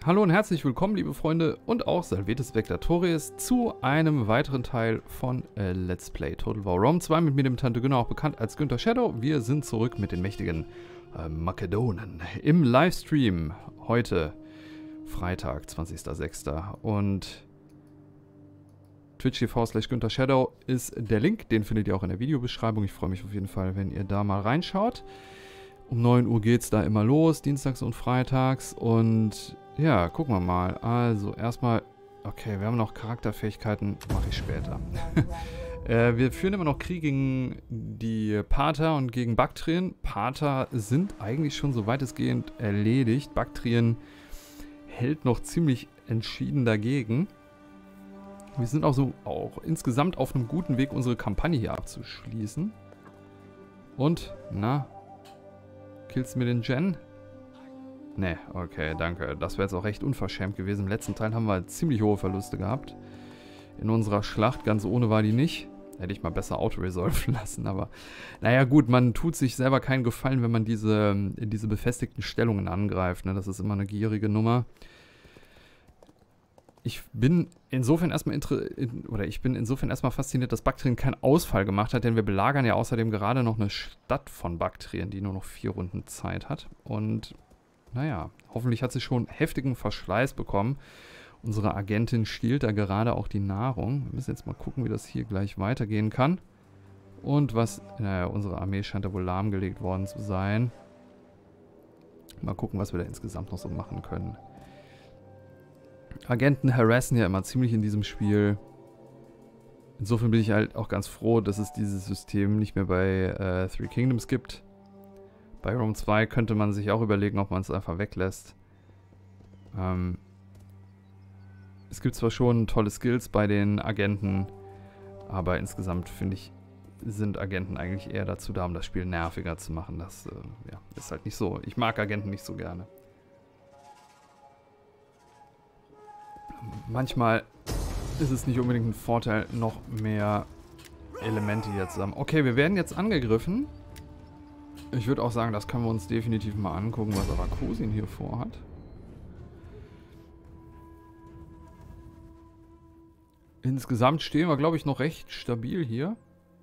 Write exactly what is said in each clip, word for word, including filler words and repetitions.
Hallo und herzlich willkommen, liebe Freunde und auch Salvetes Vectatoris zu einem weiteren Teil von äh, Let's Play Total War Rome zwei mit mir, dem Tante Günner, auch bekannt als Günther Shadow. Wir sind zurück mit den mächtigen äh, Makedonen im Livestream heute, Freitag, zwanzigster sechster Und twitch punkt t v slash Günther Shadow ist der Link, den findet ihr auch in der Videobeschreibung. Ich freue mich auf jeden Fall, wenn ihr da mal reinschaut. Um neun Uhr geht es da immer los, dienstags und freitags. Und ja, gucken wir mal. Also erstmal, okay, wir haben noch Charakterfähigkeiten, mache ich später. äh, wir führen immer noch Krieg gegen die Pater und gegen Baktrien. Pater sind eigentlich schon so weitestgehend erledigt. Baktrien hält noch ziemlich entschieden dagegen. Wir sind auch so auch insgesamt auf einem guten Weg, unsere Kampagne hier abzuschließen. Und, na, killst du mir den Gen? Ne, okay, danke. Das wäre jetzt auch recht unverschämt gewesen. Im letzten Teil haben wir ziemlich hohe Verluste gehabt. In unserer Schlacht, ganz ohne war die nicht. Hätte ich mal besser auto-resolven lassen, aber naja gut, man tut sich selber keinen Gefallen, wenn man diese, diese befestigten Stellungen angreift. Ne? Das ist immer eine gierige Nummer. Ich bin insofern erstmal oder ich bin insofern erstmal fasziniert, dass Baktrien keinen Ausfall gemacht hat, denn wir belagern ja außerdem gerade noch eine Stadt von Baktrien, die nur noch vier Runden Zeit hat. Und naja, hoffentlich hat sie schon heftigen Verschleiß bekommen. Unsere Agentin stiehlt da gerade auch die Nahrung. Wir müssen jetzt mal gucken, wie das hier gleich weitergehen kann. Und was, naja, unsere Armee scheint da wohl lahmgelegt worden zu sein. Mal gucken, was wir da insgesamt noch so machen können. Agenten harassen ja immer ziemlich in diesem Spiel. Insofern bin ich halt auch ganz froh, dass es dieses System nicht mehr bei äh, Three Kingdoms gibt. Bei Rome zwei könnte man sich auch überlegen, ob man es einfach weglässt. Ähm, es gibt zwar schon tolle Skills bei den Agenten, aber insgesamt finde ich, sind Agenten eigentlich eher dazu da, um das Spiel nerviger zu machen. Das äh, ja, ist halt nicht so. Ich mag Agenten nicht so gerne. Manchmal ist es nicht unbedingt ein Vorteil, noch mehr Elemente hier zu haben. Okay, wir werden jetzt angegriffen. Ich würde auch sagen, das können wir uns definitiv mal angucken, was Arakosin hier vorhat. Insgesamt stehen wir, glaube ich, noch recht stabil hier.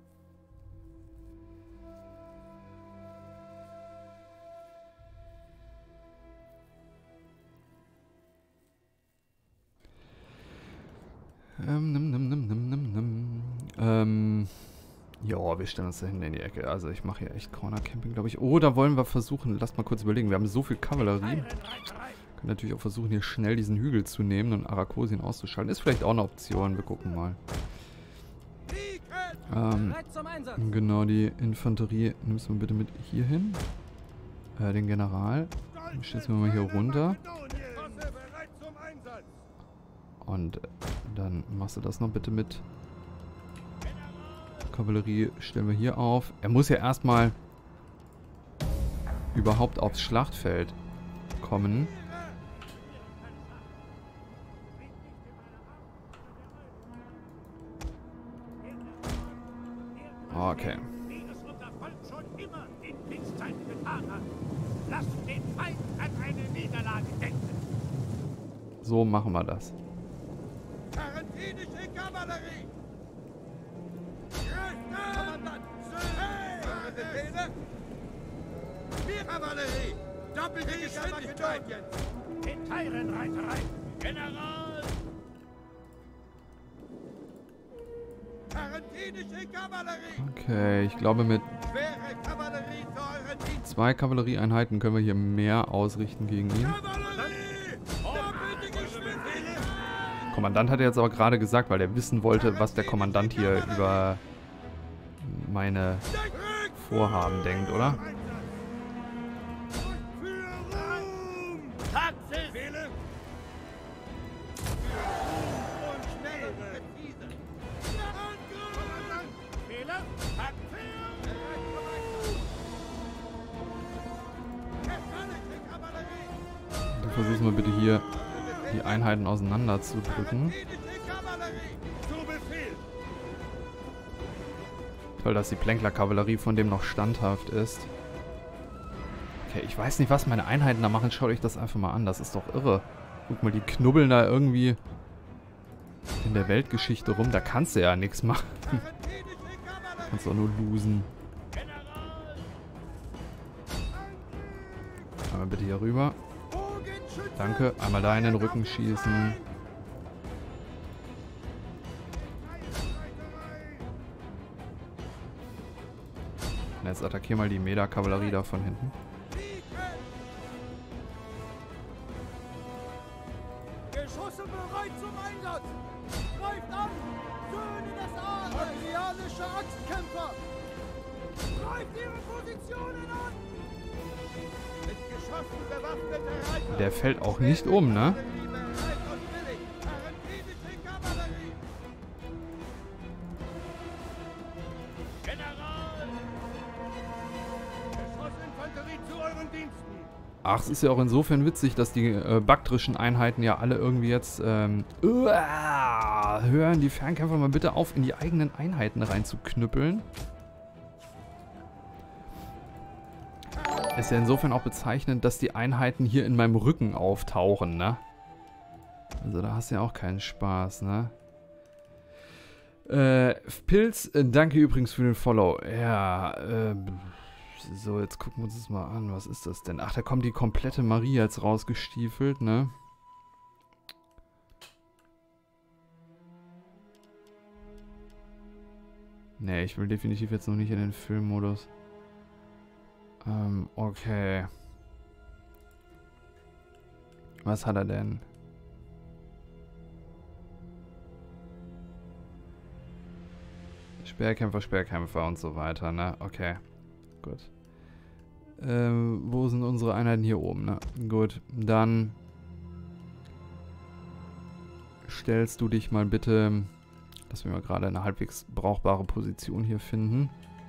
Ähm, nimm, nimm, nimm, nimm, nimm, nimm. Ähm, ja, wir stellen uns da hinten in die Ecke. Also ich mache hier echt Corner Camping, glaube ich. Oder wollen wir versuchen, lasst mal kurz überlegen, wir haben so viel Kavallerie. Wir können natürlich auch versuchen, hier schnell diesen Hügel zu nehmen und Arakosin auszuschalten. Ist vielleicht auch eine Option, wir gucken mal. Ähm, genau, die Infanterie nimmst du bitte mit hier hin. Äh, den General. Schießen wir mal hier runter. Und dann machst du das noch bitte mit. Kavallerie stellen wir hier auf. Er muss ja erstmal überhaupt aufs Schlachtfeld kommen. Okay. So machen wir das. Tarantinische Kavallerie! Kommandant! Eure Befehle? Wir Kavallerie! Doppelte Geschwindigkeit jetzt! In Teilenreiterei! General! Tarantinische Kavallerie! Okay, ich glaube mit zwei Kavallerieeinheiten können wir hier mehr ausrichten gegen ihn. Kommandant hat jetzt aber gerade gesagt, weil er wissen wollte, was der Kommandant hier über meine Vorhaben denkt, oder? Dann versuchen wir bitte hier die Einheiten auseinander zu drücken. Toll, dass die Plänkler-Kavallerie von dem noch standhaft ist. Okay, ich weiß nicht, was meine Einheiten da machen. Schaut euch das einfach mal an. Das ist doch irre. Guck mal, die knubbeln da irgendwie in der Weltgeschichte rum. Da kannst du ja nichts machen. Kannst auch nur losen. Einmal bitte hier rüber. Danke. Einmal da in den Rücken schießen. Und jetzt attackier mal die Meda-Kavallerie da von hinten. Geschosse bereit zum Einsatz! Greift an! Söhne des Adels! Adrianische Axtkämpfer! Greift ihre Positionen an! Mit Geschossen bewaffnete Reiter! Der fällt auch nicht um, ne? Ach, es ist ja auch insofern witzig, dass die äh, baktrischen Einheiten ja alle irgendwie jetzt ähm, uah, hören die Fernkämpfer mal bitte auf, in die eigenen Einheiten reinzuknüppeln. Ist ja insofern auch bezeichnend, dass die Einheiten hier in meinem Rücken auftauchen, ne? Also da hast du ja auch keinen Spaß, ne? Äh, Pilz, äh, danke übrigens für den Follow. Ja, äh... So, jetzt gucken wir uns das mal an. Was ist das denn? Ach, da kommt die komplette Marie jetzt rausgestiefelt, ne? Ne, ich will definitiv jetzt noch nicht in den Filmmodus. Ähm, okay. Was hat er denn? Speerkämpfer, Speerkämpfer und so weiter, ne? Okay. Gut. Ähm, wo sind unsere Einheiten? Hier oben, ne? Gut, dann stellst du dich mal bitte, dass wir mal gerade eine halbwegs brauchbare Position hier finden.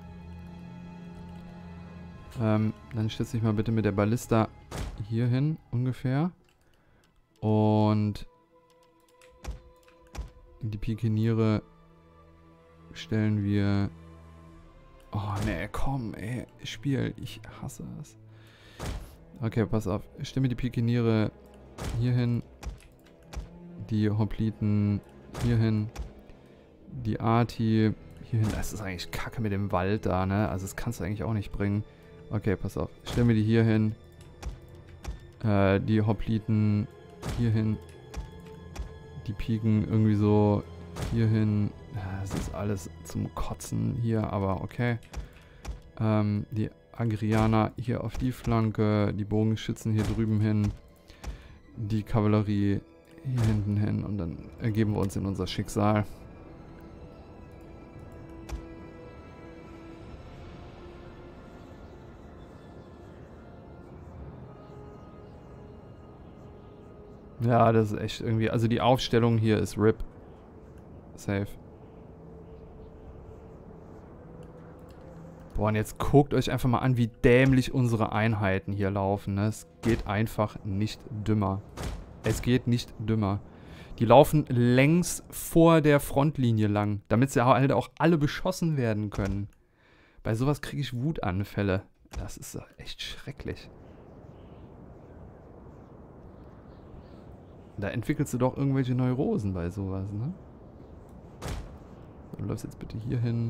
Ähm, dann stellst du dich mal bitte mit der Ballista hier hin, ungefähr. Und die Pikeniere stellen wir... Oh, ne, komm, ey, Spiel, ich hasse es. Okay, pass auf. Ich stimme die Pikeniere hier hin. Die Hopliten hier hin. Die Arti hier hin. Das ist eigentlich kacke mit dem Wald da, ne? Also das kannst du eigentlich auch nicht bringen. Okay, pass auf. Stimme die hier hin. Äh, die Hopliten hier hin. Die Piken irgendwie so hier hin. Es ist alles zum Kotzen hier, aber okay. Ähm, die Agrianer hier auf die Flanke, die Bogenschützen hier drüben hin, die Kavallerie hier hinten hin und dann ergeben wir uns in unser Schicksal. Ja, das ist echt irgendwie, also die Aufstellung hier ist R I P. Safe. Boah, und jetzt guckt euch einfach mal an, wie dämlich unsere Einheiten hier laufen. Ne? Es geht einfach nicht dümmer. Es geht nicht dümmer. Die laufen längs vor der Frontlinie lang, damit sie halt auch alle beschossen werden können. Bei sowas kriege ich Wutanfälle. Das ist echt schrecklich. Da entwickelst du doch irgendwelche Neurosen bei sowas, ne? Du läufst jetzt bitte hier hin.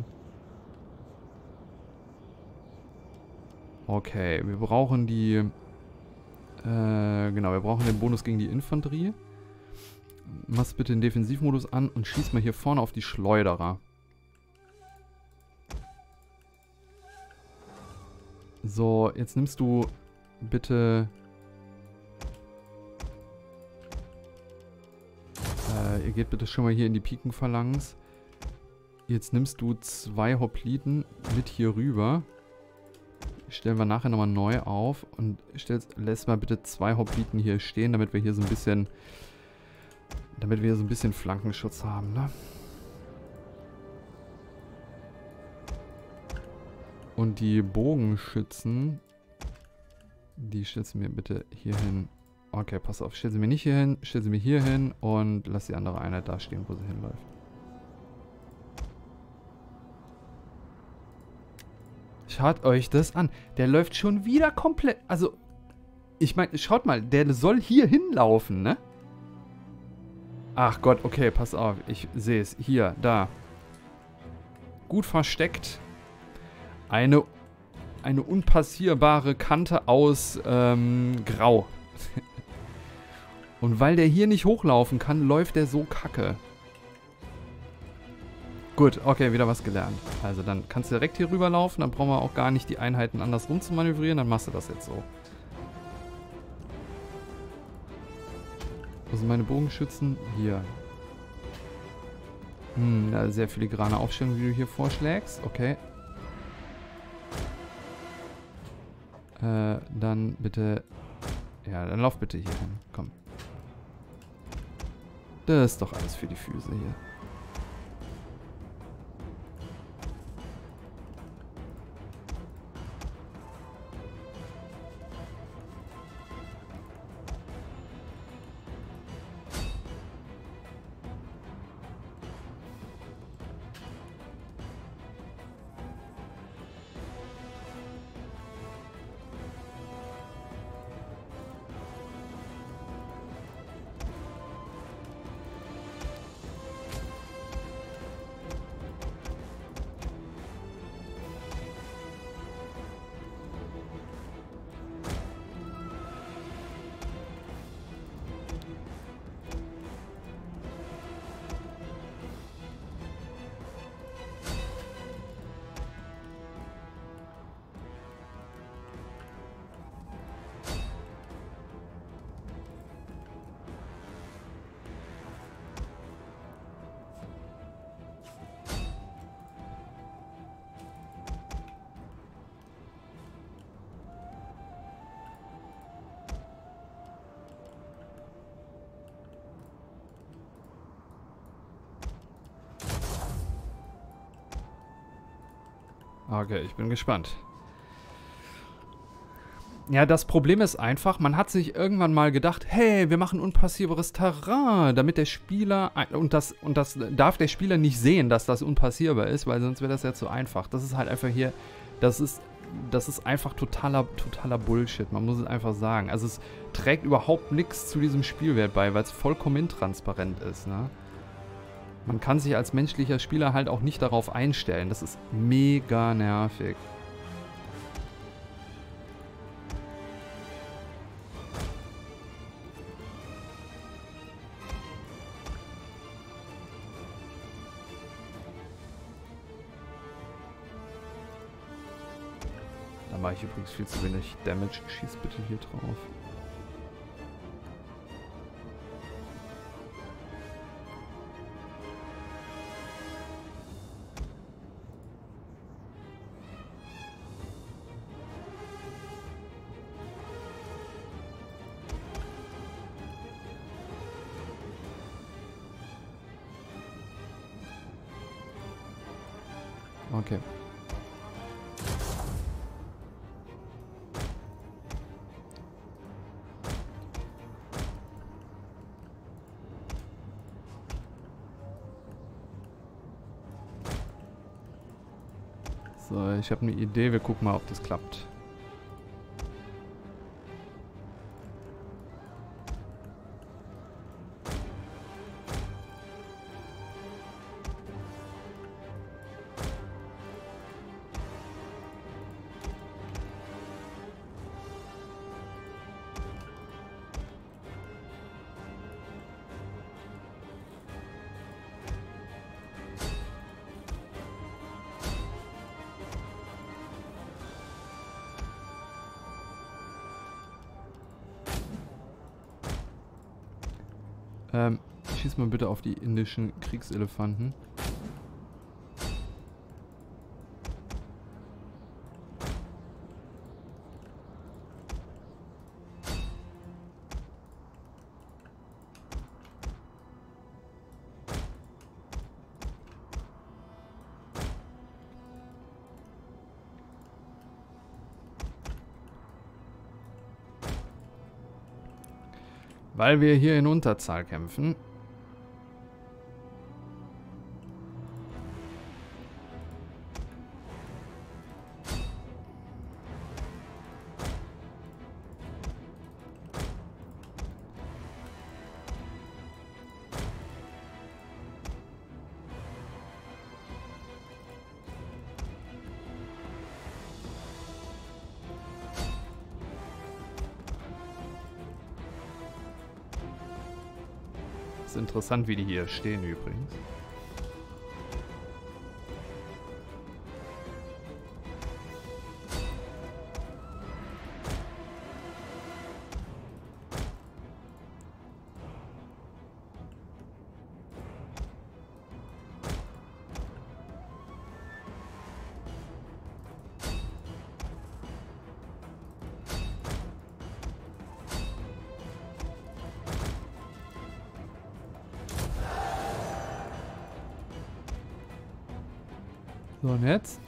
Okay, wir brauchen die... Äh, genau, wir brauchen den Bonus gegen die Infanterie. Mach's bitte den Defensivmodus an und schieß mal hier vorne auf die Schleuderer. So, jetzt nimmst du bitte... Äh, ihr geht bitte schon mal hier in die Pikenphalanx. Jetzt nimmst du zwei Hopliten mit hier rüber. Stellen wir nachher nochmal neu auf und stellst, lässt mal bitte zwei Hopliten hier stehen, damit wir hier so ein bisschen, damit wir hier so ein bisschen Flankenschutz haben, ne? Und die Bogenschützen, die stellst du mir bitte hier hin. Okay, pass auf, stell sie mir nicht hier hin, stell sie mir hier hin und lass die andere Einheit da stehen, wo sie hinläuft. Schaut euch das an. Der läuft schon wieder komplett... Also, ich meine, schaut mal, der soll hier hinlaufen, ne? Ach Gott, okay, pass auf. Ich sehe es. Hier, da. Gut versteckt. Eine, eine unpassierbare Kante aus ähm, Grau. Und weil der hier nicht hochlaufen kann, läuft der so kacke. Gut, okay, wieder was gelernt. Also dann kannst du direkt hier rüberlaufen. Dann brauchen wir auch gar nicht die Einheiten andersrum zu manövrieren. Dann machst du das jetzt so. Wo sind meine Bogenschützen? Hier. Hm, da sehr filigrane Aufstellung, wie du hier vorschlägst. Okay. Äh, dann bitte... Ja, dann lauf bitte hier hin. Komm. Das ist doch alles für die Füße hier. Okay, ich bin gespannt. Ja, das Problem ist einfach, man hat sich irgendwann mal gedacht, hey, wir machen unpassierbares Terrain, damit der Spieler, und das, und das darf der Spieler nicht sehen, dass das unpassierbar ist, weil sonst wäre das ja zu einfach. Das ist halt einfach hier, das ist, das ist einfach totaler, totaler Bullshit, man muss es einfach sagen. Also es trägt überhaupt nichts zu diesem Spielwert bei, weil es vollkommen intransparent ist, ne? Man kann sich als menschlicher Spieler halt auch nicht darauf einstellen. Das ist mega nervig. Da mache ich übrigens viel zu wenig Damage. Schieß bitte hier drauf. Okay. So, ich habe eine Idee. Wir gucken mal, ob das klappt. Ähm, schieß mal bitte auf die indischen Kriegselefanten. Weil wir hier in Unterzahl kämpfen. Ist interessant, wie die hier stehen übrigens. So, und jetzt?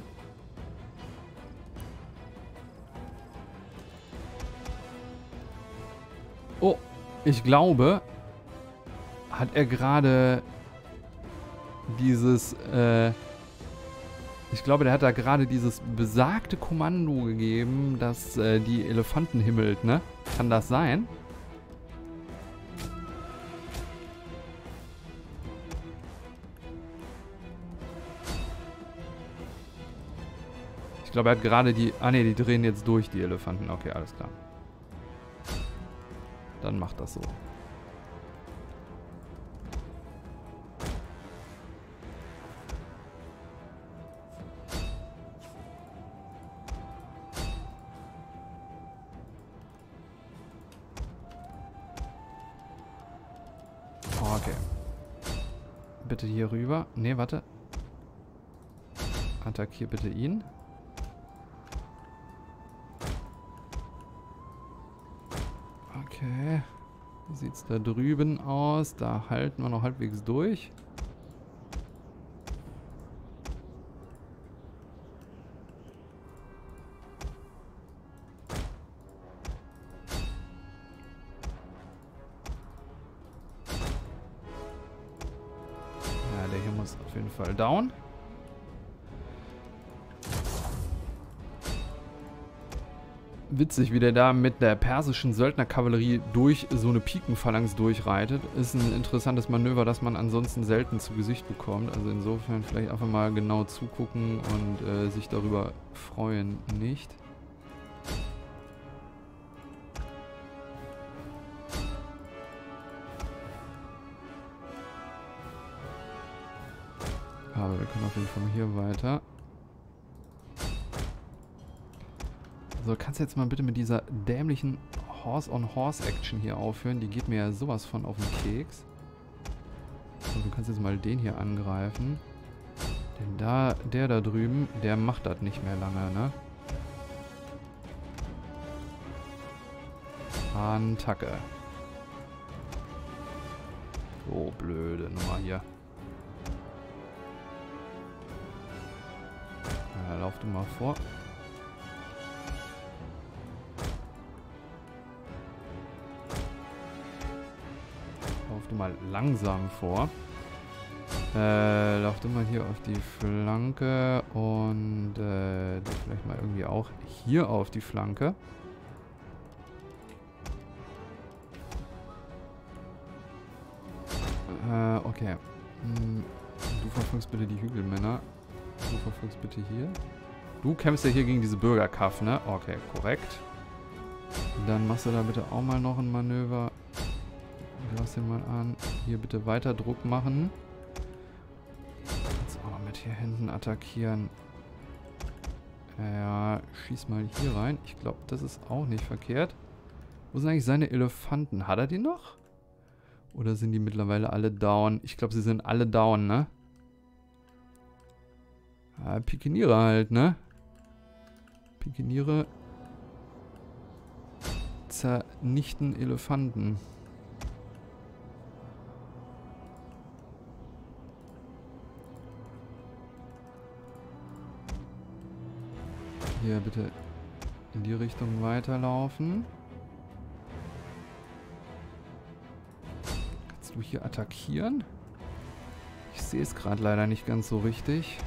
Oh, ich glaube, hat er gerade dieses, äh, ich glaube, der hat da gerade dieses besagte Kommando gegeben, dass äh, die Elefanten himmelt, ne? Kann das sein? Ich glaube, er hat gerade die... Ah ne, die drehen jetzt durch, die Elefanten. Okay, alles klar. Dann macht das so. Okay. Bitte hier rüber. Ne, warte. Attackier bitte ihn. Okay. Wie sieht's da drüben aus? Da halten wir noch halbwegs durch. Ja, der hier muss auf jeden Fall down. Witzig, wie der da mit der persischen Söldnerkavallerie durch so eine Pikenphalanx durchreitet. Ist ein interessantes Manöver, das man ansonsten selten zu Gesicht bekommt. Also insofern vielleicht einfach mal genau zugucken und äh, sich darüber freuen, nicht? Aber wir können auf jeden Fall hier weiter. So, kannst du jetzt mal bitte mit dieser dämlichen Horse-on-Horse-Action hier aufhören? Die geht mir ja sowas von auf den Keks. So, du kannst jetzt mal den hier angreifen. Denn da, der da drüben, der macht das nicht mehr lange, ne? Attacke. Oh, blöde Nummer hier. Ja, lauf du mal vor. Du mal langsam vor. Äh, lauf du mal hier auf die Flanke und äh, du vielleicht mal irgendwie auch hier auf die Flanke. Äh, okay. Hm, du verfolgst bitte die Hügelmänner. Du verfolgst bitte hier. Du kämpfst ja hier gegen diese Bürgerkaff, ne? Okay, korrekt. Dann machst du da bitte auch mal noch ein Manöver. Lass den mal an. Hier bitte weiter Druck machen. Jetzt auch noch mit hier hinten attackieren. Ja, schieß mal hier rein. Ich glaube, das ist auch nicht verkehrt. Wo sind eigentlich seine Elefanten? Hat er die noch? Oder sind die mittlerweile alle down? Ich glaube, sie sind alle down, ne? Ja, Pikeniere halt, ne? Pikeniere zernichten Elefanten. Hier bitte in die Richtung weiterlaufen. Kannst du hier attackieren? Ich sehe es gerade leider nicht ganz so richtig.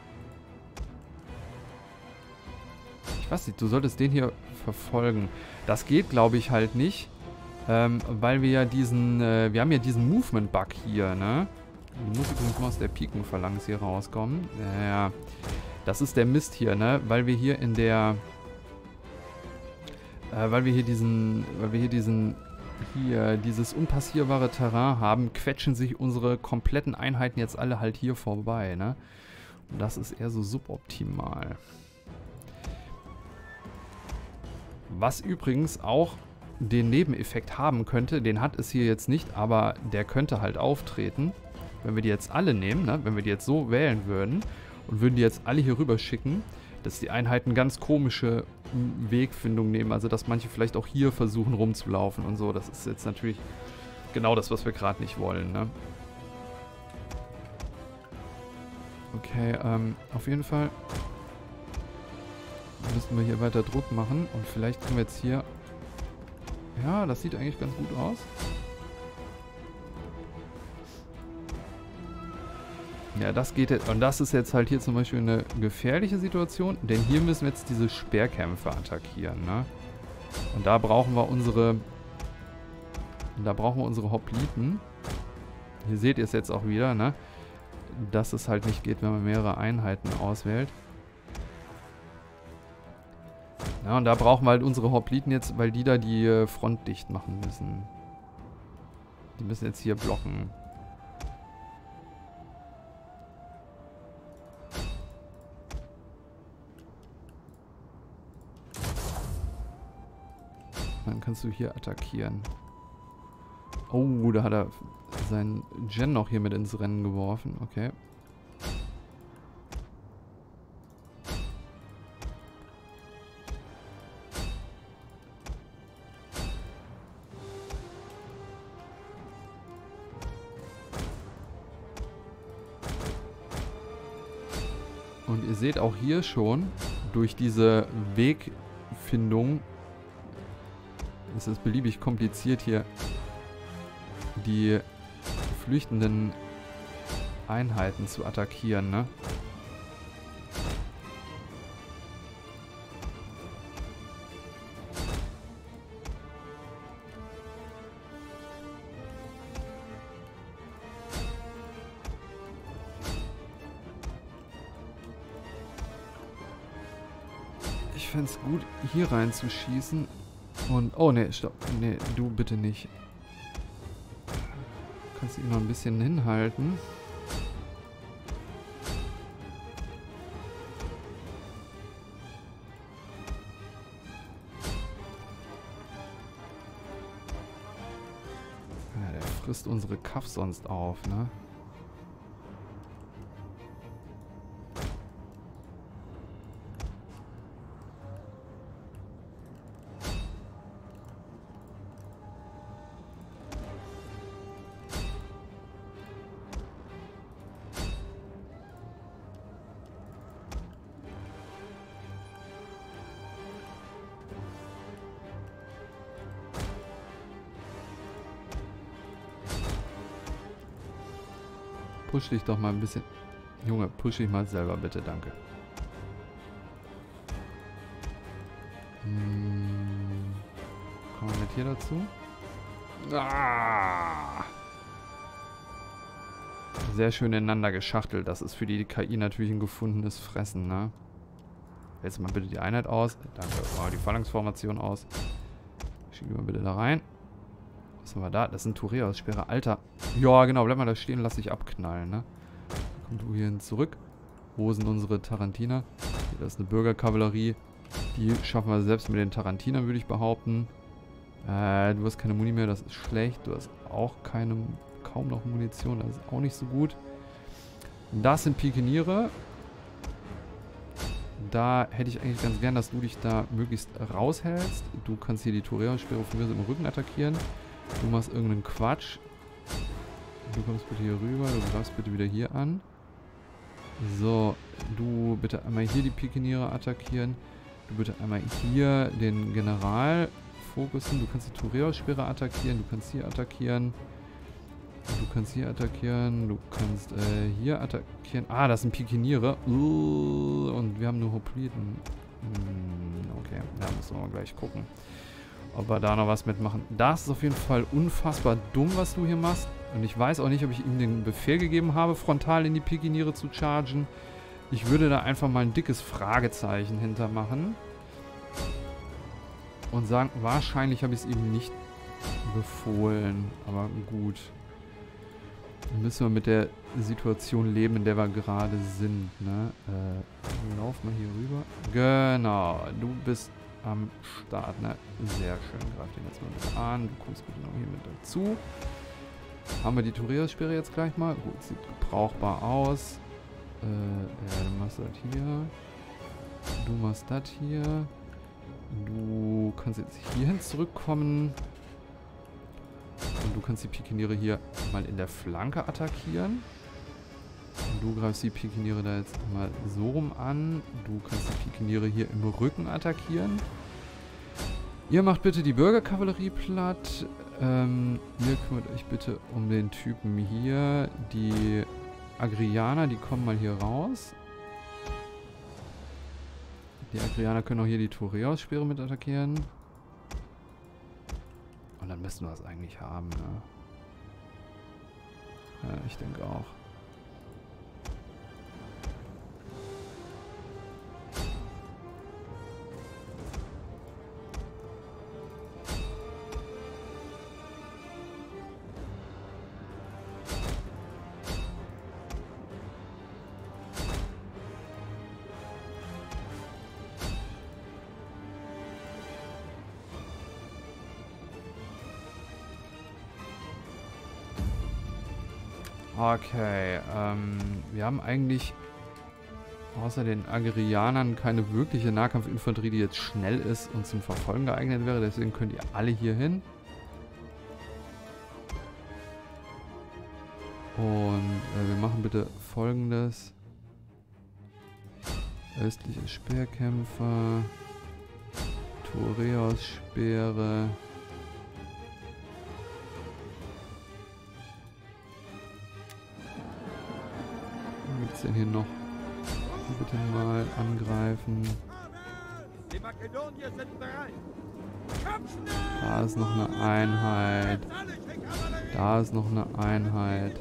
Ich weiß nicht, du solltest den hier verfolgen. Das geht, glaube ich, halt nicht. Ähm, weil wir ja diesen, äh, wir haben ja diesen Movement-Bug hier, ne? Du musst übrigens mal aus der Pikenphalanx hier rauskommen. Ja, das ist der Mist hier, ne? Weil wir hier in der... Äh, weil wir hier diesen... Weil wir hier diesen hier dieses unpassierbare Terrain haben, quetschen sich unsere kompletten Einheiten jetzt alle halt hier vorbei, ne? Und das ist eher so suboptimal. Was übrigens auch den Nebeneffekt haben könnte, den hat es hier jetzt nicht, aber der könnte halt auftreten, wenn wir die jetzt alle nehmen, ne? Wenn wir die jetzt so wählen würden und würden die jetzt alle hier rüber schicken, dass die Einheiten ganz komische Wegfindung nehmen, also dass manche vielleicht auch hier versuchen rumzulaufen und so. Das ist jetzt natürlich genau das, was wir gerade nicht wollen, ne? Okay, ähm, auf jeden Fall müssen wir hier weiter Druck machen und vielleicht können wir jetzt hier... Ja, das sieht eigentlich ganz gut aus. Ja, das geht jetzt, und das ist jetzt halt hier zum Beispiel eine gefährliche Situation, denn hier müssen wir jetzt diese Speerkämpfe attackieren, ne? Und da brauchen wir unsere, da brauchen wir unsere Hopliten. Hier seht ihr es jetzt auch wieder, ne? Dass es halt nicht geht, wenn man mehrere Einheiten auswählt. Ja, und da brauchen wir halt unsere Hopliten jetzt, weil die da die äh, Front dicht machen müssen. Die müssen jetzt hier blocken. Dann kannst du hier attackieren. Oh, da hat er seinen Gen noch hier mit ins Rennen geworfen. Okay. Und ihr seht auch hier schon, durch diese Wegfindung ist es beliebig kompliziert, hier die flüchtenden Einheiten zu attackieren, ne? Ich fände es gut, hier reinzuschießen. Und, oh ne, stopp. Ne, du bitte nicht. Kannst du ihn noch ein bisschen hinhalten. Ja, der frisst unsere Kaff sonst auf, ne? Push dich doch mal ein bisschen. Junge, push dich mal selber bitte, danke. Hm. Kommen wir mit hier dazu? Ah! Sehr schön ineinander geschachtelt. Das ist für die K I natürlich ein gefundenes Fressen, ne? Jetzt mal bitte die Einheit aus. Danke. Oh, die Phalanxformation aus. Schieben wir bitte da rein. Was haben wir da? Das sind Tureos-Speere. Alter. Ja, genau. Bleib mal da stehen und lass dich abknallen, ne? Komm du hierhin zurück. Wo sind unsere Tarantiner? Hier, das ist eine Bürgerkavallerie. Die schaffen wir selbst mit den Tarantinern, würde ich behaupten. Äh, du hast keine Muni mehr. Das ist schlecht. Du hast auch keine... kaum noch Munition. Das ist auch nicht so gut. Das sind Pikeniere. Da hätte ich eigentlich ganz gern, dass du dich da möglichst raushältst. Du kannst hier die Tureos-Speere von mir im Rücken attackieren. Du machst irgendeinen Quatsch. Du kommst bitte hier rüber. Du greifst bitte wieder hier an. So, du bitte einmal hier die Pikeniere attackieren. Du bitte einmal hier den General fokussen. Du kannst die Tureos-Speere attackieren. Du kannst hier attackieren. Du kannst hier attackieren. Du kannst äh, hier attackieren. Ah, das sind Pikeniere. Uh, und wir haben nur Hopliten. Hm, okay, da müssen wir mal gleich gucken, ob wir da noch was mitmachen. Das ist auf jeden Fall unfassbar dumm, was du hier machst. Und ich weiß auch nicht, ob ich ihm den Befehl gegeben habe, frontal in die Pikeniere zu chargen. Ich würde da einfach mal ein dickes Fragezeichen hintermachen. Und sagen, wahrscheinlich habe ich es ihm nicht befohlen. Aber gut. Dann müssen wir mit der Situation leben, in der wir gerade sind, ne? Äh, lauf mal hier rüber. Genau, du bist am Start, ne? Sehr schön. Greif den jetzt mal mit an. Du kommst bitte noch hier mit dazu. Haben wir die Toreros-Speere jetzt gleich mal? Gut, sieht brauchbar aus. Äh, ja, du machst das hier. Du machst das hier. Du kannst jetzt hierhin zurückkommen. Und du kannst die Pikiniere hier mal in der Flanke attackieren. Und du greifst die Pikiniere da jetzt mal so rum an. Du kannst die Pikiniere hier im Rücken attackieren. Ihr macht bitte die Bürgerkavallerie platt. Ähm, ihr kümmert euch bitte um den Typen hier. Die Agrianer, die kommen mal hier raus. Die Agrianer können auch hier die Toreros-Speere mit attackieren. Und dann müssten wir es eigentlich haben, ne? Ja, ich denke auch. Okay, ähm, wir haben eigentlich außer den Agrianern keine wirkliche Nahkampfinfanterie, die jetzt schnell ist und zum Verfolgen geeignet wäre. Deswegen könnt ihr alle hier hin. Und äh, wir machen bitte Folgendes. Östliche Speerkämpfer. Toreros-Speere. Denn hier noch bitte mal angreifen. Die Makedonier sind bereit. Da ist noch eine Einheit. Da ist noch eine Einheit.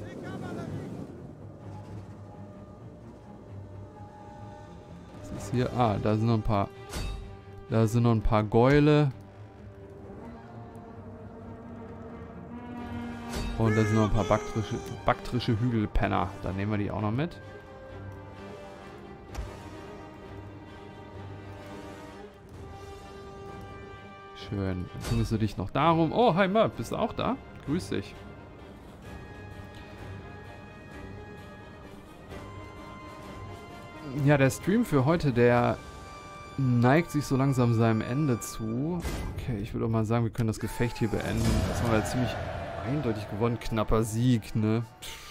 Was ist hier? Ah, da sind noch ein paar. Da sind noch ein paar Gäule. Und da sind noch ein paar baktrische, baktrische Hügelpenner. Da nehmen wir die auch noch mit. Schön. Dann kümmerst du dich noch darum. Oh, hi Merp, bist du auch da? Grüß dich. Ja, der Stream für heute, der neigt sich so langsam seinem Ende zu. Okay, ich würde auch mal sagen, wir können das Gefecht hier beenden. Das war ja ziemlich eindeutig gewonnen. Knapper Sieg, ne?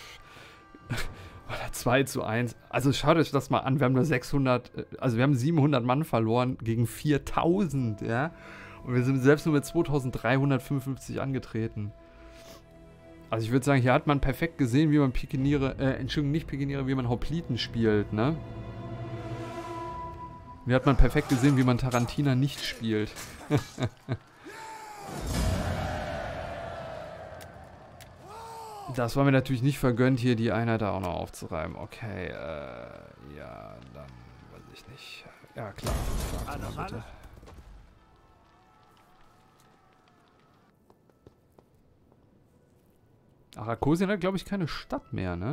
zwei zu eins. Also schaut euch das mal an. Wir haben nur sechshundert, also wir haben siebenhundert Mann verloren gegen viertausend, ja? Und wir sind selbst nur mit zweitausenddreihundertfünfundfünfzig angetreten. Also ich würde sagen, hier hat man perfekt gesehen, wie man Pikiniere, äh, Entschuldigung, nicht Pikiniere, wie man Hopliten spielt, ne? Hier hat man perfekt gesehen, wie man Tarantiner nicht spielt. Das war mir natürlich nicht vergönnt, hier die Einheit da auch noch aufzureiben. Okay, äh, ja, dann weiß ich nicht. Ja, klar. Warte mal bitte. Arakosien hat, glaube ich, keine Stadt mehr, ne?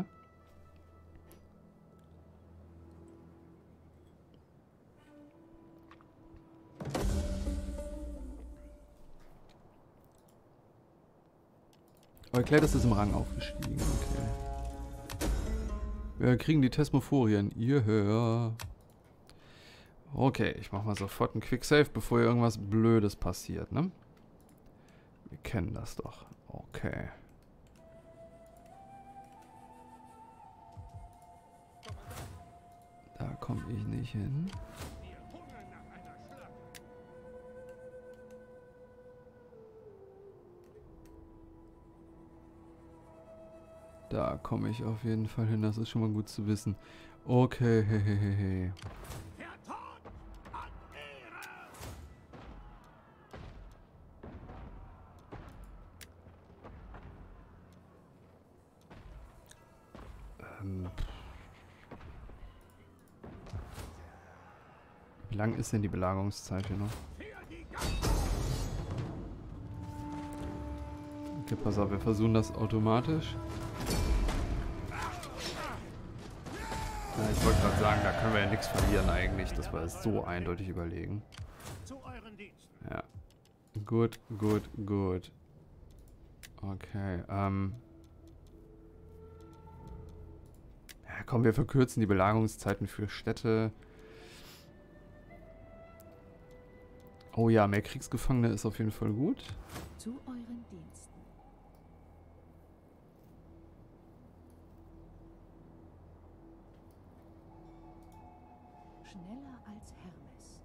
Eukleidus ist im Rang aufgestiegen, okay. Wir kriegen die Thesmophorien. Ihr hör. Okay, ich mach mal sofort einen Quicksave, bevor hier irgendwas Blödes passiert, ne? Wir kennen das doch. Okay. Da komme ich nicht hin. Da komme ich auf jeden Fall hin, das ist schon mal gut zu wissen. Okay, hey, hey, hey, hey. Ähm. Wie lang ist denn die Belagerungszeit hier noch? Okay, pass auf, wir versuchen das automatisch. Ja, ich wollte gerade sagen, da können wir ja nichts verlieren eigentlich. Das war so eindeutig überlegen. Ja. Gut, gut, gut. Okay, ähm... ja, komm, wir verkürzen die Belagerungszeiten für Städte. Oh ja, mehr Kriegsgefangene ist auf jeden Fall gut. Zu euren Diensten. Schneller als Hermes.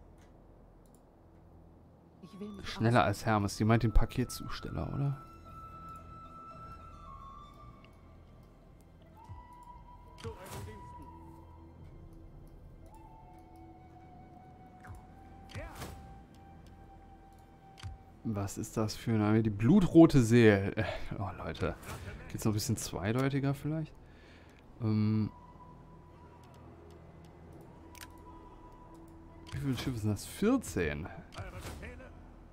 Ich will mich Schneller als Hermes. Die meint den Paketzusteller, oder? Zu euren Diensten. Was ist das für eine Armee? Die blutrote See. Oh, Leute. Geht's noch ein bisschen zweideutiger vielleicht? Ähm... Wie viele Schiffe sind das? vierzehn. Eure Befehle?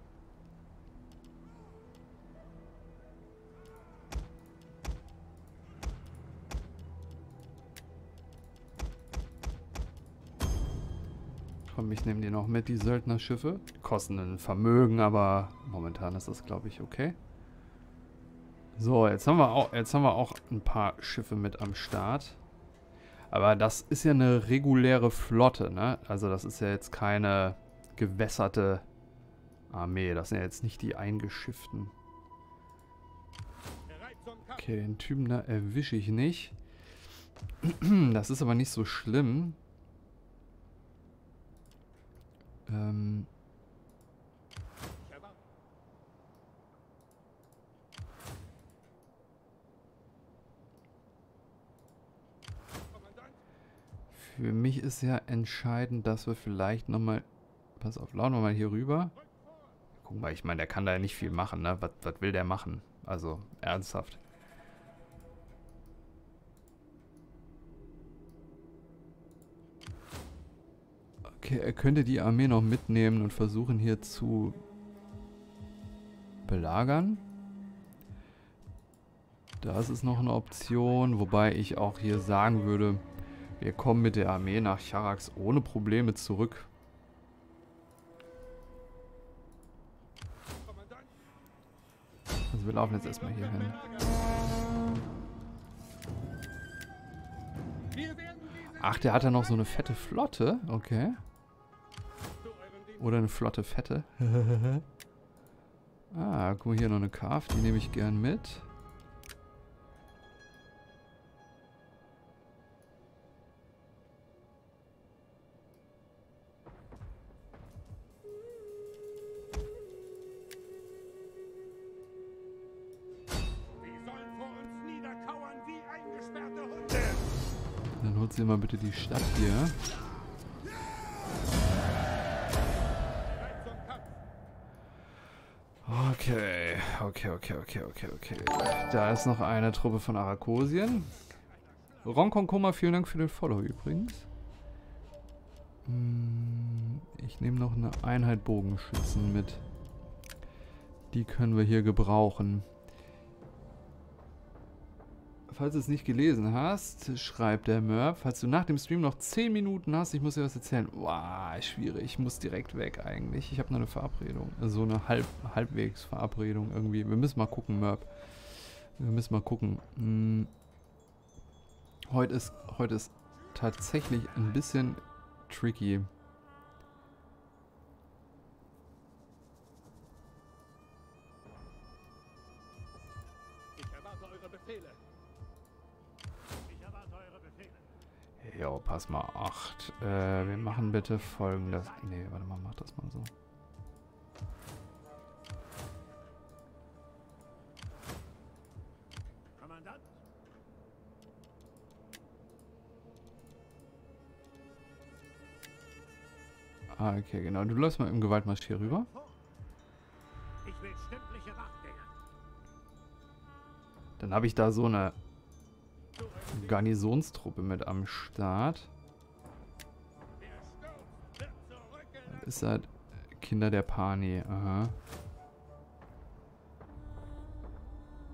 Komm, ich nehme die noch mit, die Söldnerschiffe. Kosten ein Vermögen, aber momentan ist das, glaube ich, okay. So, jetzt haben wir auch, jetzt haben wir auch ein paar Schiffe mit am Start. Aber das ist ja eine reguläre Flotte, ne? Also das ist ja jetzt keine gewässerte Armee. Das sind ja jetzt nicht die eingeschifften. Bereit zum Kampf. Okay, den Typen da erwische ich nicht. Das ist aber nicht so schlimm. Ähm... Ich erwarte. Kommandant. Für mich ist ja entscheidend, dass wir vielleicht nochmal... Pass auf, laden wir mal hier rüber. Guck mal, ich meine, der kann da ja nicht viel machen, ne? Was, was will der machen? Also, ernsthaft. Okay, er könnte die Armee noch mitnehmen und versuchen hier zu belagern. Das ist noch eine Option, wobei ich auch hier sagen würde, wir kommen mit der Armee nach Charax ohne Probleme zurück. Kommandant. Also wir laufen jetzt erstmal hier hin. Wir werden diese Ach, der hat ja noch so eine fette Flotte. Okay. zu euren Diensten. Oder eine flotte Fette. Ah, guck mal, hier noch eine Karf. Die nehme ich gern mit. Die sollen vor uns niederkauern wie eingesperrte Hunde. Dann holt sie mal bitte die Stadt hier. Bereit zum Kampf. Okay, okay, okay, okay, okay, okay. Da ist noch eine Truppe von Arakosien. Ronkonkoma, vielen Dank für den Follow übrigens. Hm, Ich nehme noch eine Einheit Bogenschützen mit. Die können wir hier gebrauchen. Falls du es nicht gelesen hast, schreibt der Murph. Falls du nach dem Stream noch zehn Minuten hast, ich muss dir was erzählen. Wow, schwierig. Ich muss direkt weg eigentlich. Ich habe noch eine Verabredung. So eine Halb halbwegs Verabredung irgendwie. Wir müssen mal gucken, Murph. Wir müssen mal gucken. Hm. Heute ist, heute ist tatsächlich ein bisschen tricky. Ich erwarte eure Befehle. Ich erwarte eure Befehle. Jo, pass mal, acht. Äh, wir machen bitte folgendes. Nee, warte mal, mach das mal so. Kommandant. Ah, okay, genau. Du läufst mal im Gewaltmarsch hier rüber. Ich will stündliche Wachgänge. Dann habe ich da so eine Garnisonstruppe mit am Start. Der Sturz wird zurückgelassen. Das ist halt Kinder der Pani. Aha.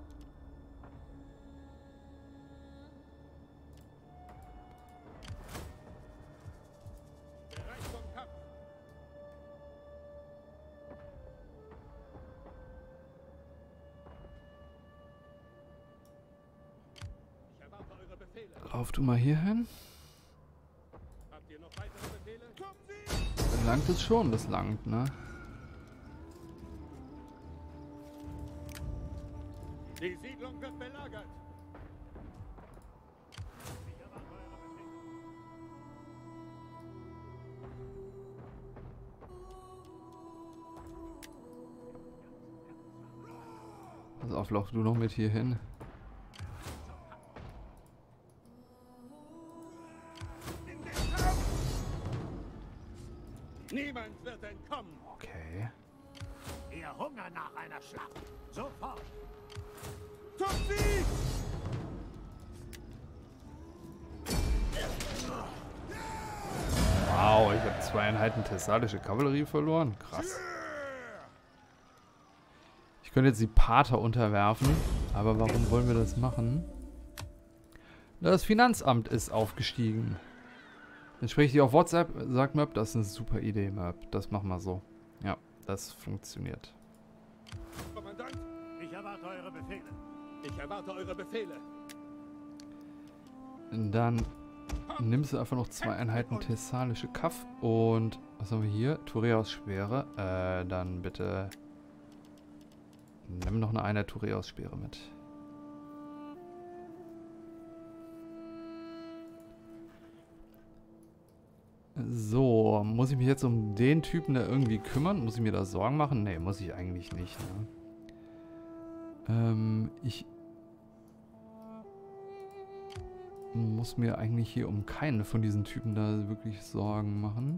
Lauf du mal hier hin. Habt ihr noch weitere Befehle? Kommt sie! Langt es schon, das langt, ne? Die Siedlung wird belagert. Pass auf, lauf du noch mit hier hin. Niemand wird entkommen. Okay. Wir hungern nach einer Schlacht. Sofort. Kommt sie! Wow, ich habe zwei Einheiten thessalische Kavallerie verloren. Krass. Ich könnte jetzt die Pater unterwerfen, aber warum wollen wir das machen? Das Finanzamt ist aufgestiegen. Dann spreche ich auf WhatsApp, sagt Möb, das ist eine super Idee, Möb. Das machen wir so. Ja, das funktioniert. Kommandant, Ich erwarte eure Befehle. ich erwarte eure Befehle. Dann nimmst du einfach noch zwei Einheiten thessalische Kaff und was haben wir hier? Tureaus Speere. Äh, dann bitte nimm noch eine Einheit Tureaus Speere mit. So, muss ich mich jetzt um den Typen da irgendwie kümmern? Muss ich mir da Sorgen machen? Nee, muss ich eigentlich nicht. Ne? Ähm, ich muss mir eigentlich hier um keinen von diesen Typen da wirklich Sorgen machen.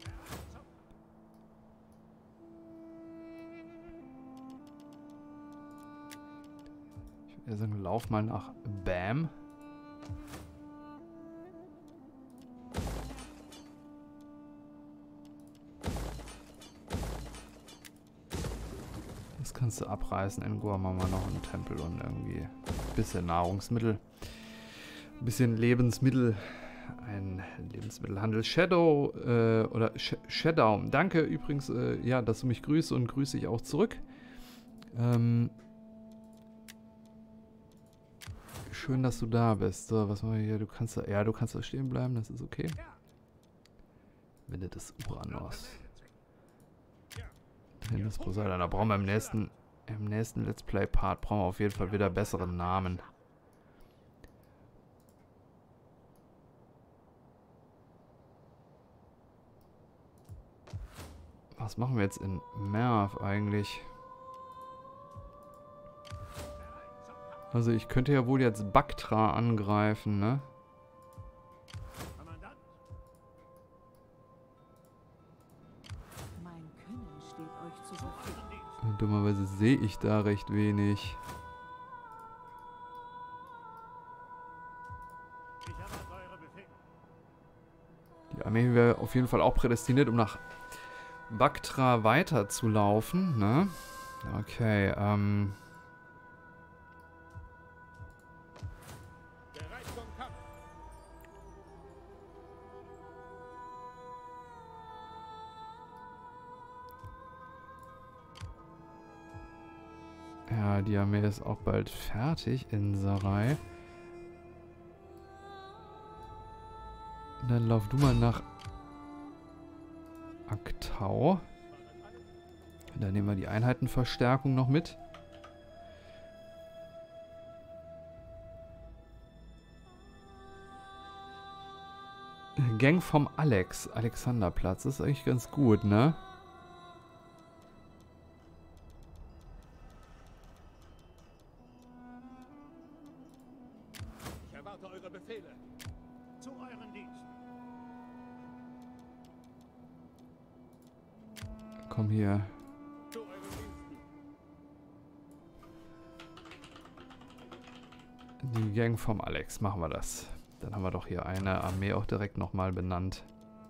Ich würde sagen, lauf mal nach Bam. Das kannst du abreißen. In Goa machen wir noch einen Tempel und irgendwie ein bisschen Nahrungsmittel. Ein bisschen Lebensmittel. Ein Lebensmittelhandel. Shadow äh, oder Sh Shadow. Danke übrigens, äh, ja, dass du mich grüßt und grüße ich auch zurück. Ähm, schön, dass du da bist. So, was machen wir hier? Du kannst da, ja, du kannst da stehen bleiben, das ist okay. Winde des Uranos. Drin ist Poseidon. Da brauchen wir im nächsten, im nächsten Let's Play Part brauchen wir auf jeden Fall wieder bessere Namen. Was machen wir jetzt in Merv eigentlich? Also ich könnte ja wohl jetzt Baktra angreifen, ne? Kommandant, Mein Können steht euch zu Verfügung. Dummerweise sehe ich da recht wenig. ich erwarte eure Befehle. Die Armee wäre auf jeden Fall auch prädestiniert, um nach Baktra weiterzulaufen, ne? Okay, ähm... Bereit zum Kampf. ja, die Armee ist auch bald fertig in Sarai. Dann lauf du mal nach Aktau. Dann nehmen wir die Einheitenverstärkung noch mit. Gang vom Alex, Alexanderplatz. Das ist eigentlich ganz gut, ne? Ich erwarte eure Befehle. Zu euren Diensten. Komm hier. Zu euren Diensten. Die Gang vom Alex, machen wir das. Dann haben wir doch hier eine Armee auch direkt nochmal benannt.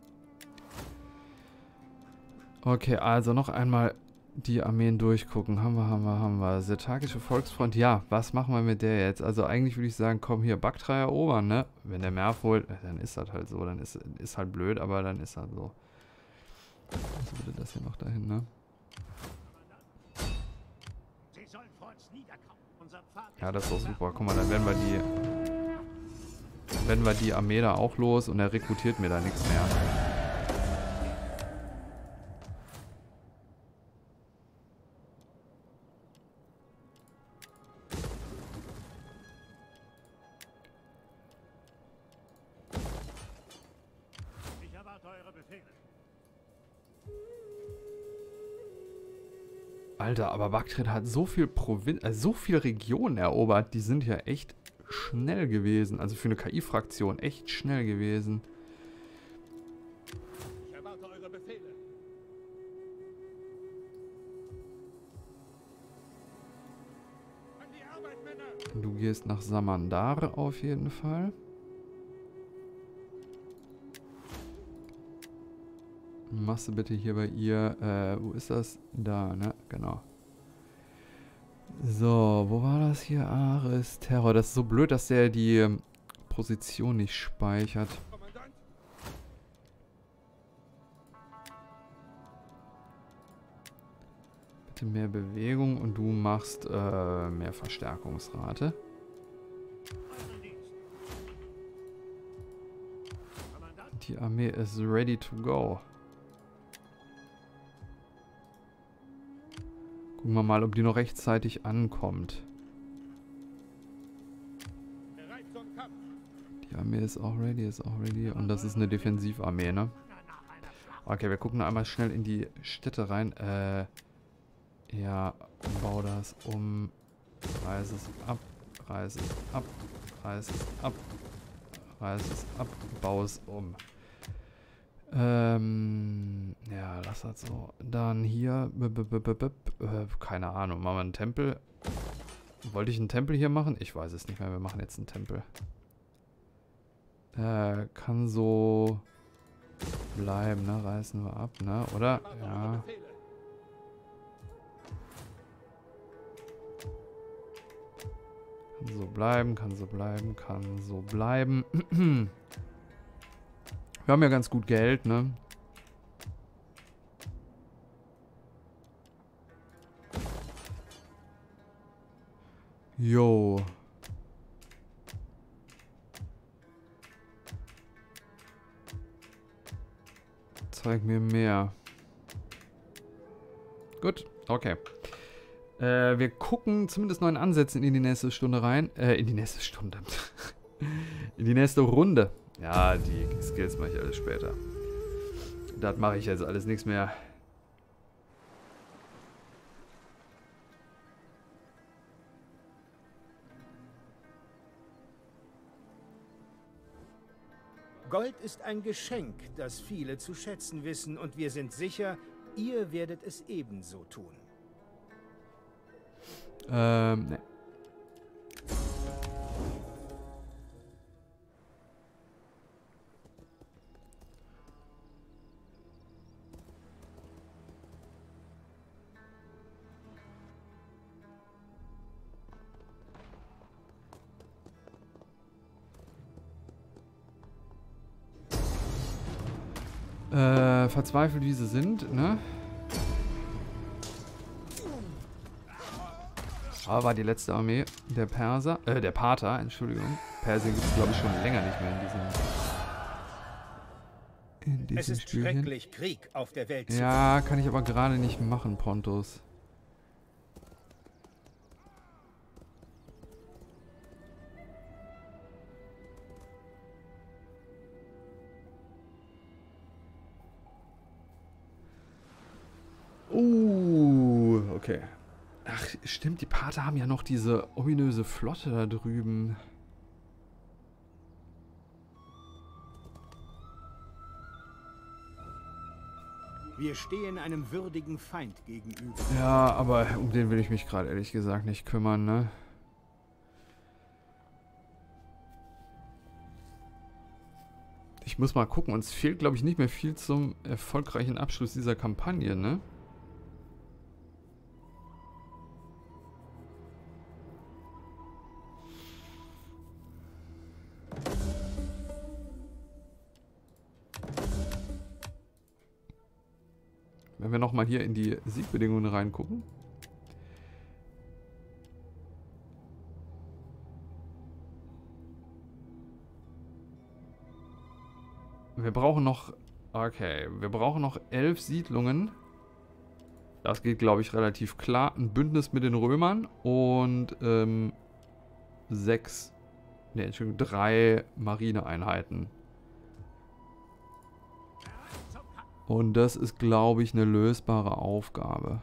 Okay, also noch einmal die Armeen durchgucken. Haben wir, haben wir, haben wir. Setakische Volksfront. Ja, was machen wir mit der jetzt? Also eigentlich würde ich sagen, komm hier, Baktra erobern, ne? Wenn der Merv holt, dann ist das halt so. Dann ist, ist halt blöd, aber dann ist das so. Also bitte das hier noch dahin, ne? Sie sollen vor uns niederkommen. Unser Pfad Ja, das ist doch super. Guck mal, dann werden wir die... werden wir die Armee da auch los und er rekrutiert mir da nichts mehr. Ich erwarte eure Befehle. Alter, aber Baktrien hat so viel Provin äh, so viel Regionen erobert, die sind ja echt schnell gewesen. Also für eine K I-Fraktion echt schnell gewesen. Ich erwarte eure Befehle. An die Arbeit, Männer! Du gehst nach Samandar auf jeden Fall. Machst du bitte hier bei ihr, äh, wo ist das? Da, ne? Genau. So, wo war das hier? Ares Terror. Das ist so blöd, dass der die ähm, Position nicht speichert. Kommandant! Bitte mehr Bewegung und du machst äh, mehr Verstärkungsrate. Euren Dienst. Kommandant, Die Armee ist ready to go. Gucken wir mal, ob die noch rechtzeitig ankommt. Bereit zum Kampf! Die Armee ist auch ready, ist auch ready. Und das ist eine Defensivarmee, ne? Hunger nach einer Schlacht. Okay, wir gucken einmal schnell in die Städte rein. Äh, ja, bau das um. Reiß es ab, reiß es ab, reiß es ab, reiß es ab, bau es um. Ähm, ja, lass das so. Dann hier, b -b -b -b -b äh, keine Ahnung, machen wir einen Tempel. Wollte ich einen Tempel hier machen? Ich weiß es nicht mehr, wir machen jetzt einen Tempel. Äh, kann so bleiben, ne? Reißen wir ab, ne? Oder? Ja. Kann so bleiben, kann so bleiben, kann so bleiben. Wir haben ja ganz gut Geld, ne? Jo. Zeig mir mehr. Gut, okay. Äh, wir gucken zumindest neuen Ansätzen in die nächste Stunde rein. Äh, in die nächste Stunde. In die nächste Runde. Ja, die Skills mache ich alles später. Das mache ich jetzt alles nichts mehr. Gold ist ein Geschenk, das viele zu schätzen wissen, und wir sind sicher, ihr werdet es ebenso tun. Ähm, ne. Äh, verzweifelt wie sie sind, ne? Aber war die letzte Armee der Perser, äh, der Parther, Entschuldigung. Persien gibt es, glaube ich, schon länger nicht mehr in diesem, in diesem Es ist Spielchen. schrecklich, Krieg auf der Welt zu Ja, kann ich aber gerade nicht machen, Pontus. Uh, okay. Ach, stimmt, die Parther haben ja noch diese ominöse Flotte da drüben. Wir stehen einem würdigen Feind gegenüber. Ja, aber um den will ich mich gerade ehrlich gesagt nicht kümmern, ne? Ich muss mal gucken, uns fehlt, glaube ich, nicht mehr viel zum erfolgreichen Abschluss dieser Kampagne, ne? Wenn wir nochmal hier in die Siegbedingungen reingucken. wir brauchen noch... Okay, wir brauchen noch elf Siedlungen. Das geht, glaube ich, relativ klar. Ein Bündnis mit den Römern und ähm, sechs... Ne, Entschuldigung, drei Marineeinheiten. Und das ist, glaube ich, eine lösbare Aufgabe.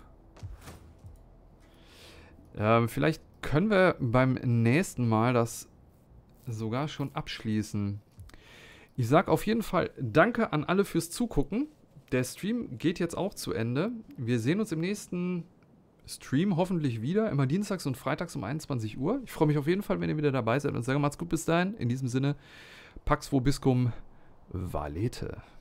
Ähm, vielleicht können wir beim nächsten Mal das sogar schon abschließen. Ich sage auf jeden Fall danke an alle fürs Zugucken. Der Stream geht jetzt auch zu Ende. Wir sehen uns im nächsten Stream hoffentlich wieder. Immer dienstags und freitags um einundzwanzig Uhr. Ich freue mich auf jeden Fall, wenn ihr wieder dabei seid. Und sage, macht's gut bis dahin. In diesem Sinne, Pax Vobiscum Valete.